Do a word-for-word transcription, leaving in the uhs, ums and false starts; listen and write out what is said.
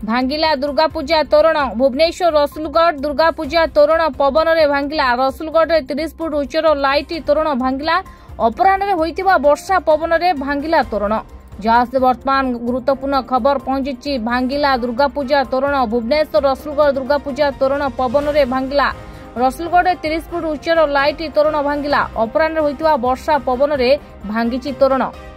भांगिला दुर्गा पूजा तोरण भुवनेश्वर रसुलगढ़ दुर्गा पूजा तोरण पवन रे भांगिला रसुलगढ़ रे तीस फुट उच्चर लाइट तोरण भांगिला अपराह्न होइतिबा वर्षा पवन रे भांगिला तोरण जहाँ से वर्तमान गुरुत्वपूर्ण खबर पहुंची भांगिला दुर्गा पूजा तोरण भुवनेश्वर रसुलगढ़ दुर्गा पूजा तोरण पवन रे भांगिला रसुलगढ़ रे तीस फुट उच्चर लाइट तोरण भांगिला अपराह्न होइतिबा वर्षा पवन रे भांगिची तोरण।